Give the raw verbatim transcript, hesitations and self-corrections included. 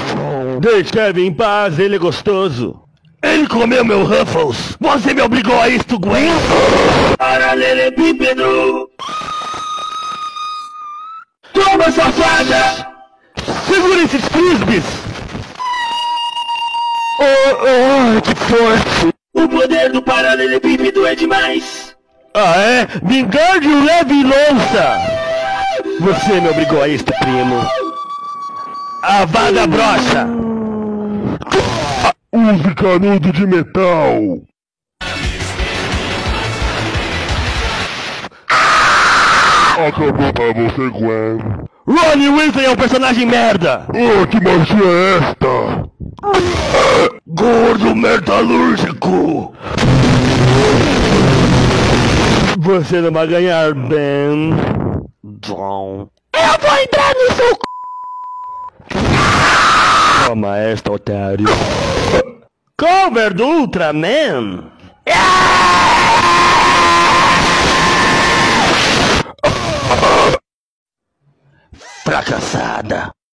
Deixe Kevin em paz, ele é gostoso. Ele comeu meu Ruffles. Você me obrigou a isto, Gwen. Paralelepípedo. Toma, safada. Segura esses frisbees. Oh, oh, que forte. O poder do paralelepípedo é demais. Ah, é? Vingarde o leve louça. Você me obrigou a isto, primo. Avada brocha. Use canudo de metal! Acabou pra você, Gwen. Ronnie Weasley é um personagem merda! Oh, que magia é esta? Gordo metalúrgico! Você não vai ganhar, Ben. John. Eu vou entrar no seu c... Toma esta, otário. Cover do Ultraman! Fracassada!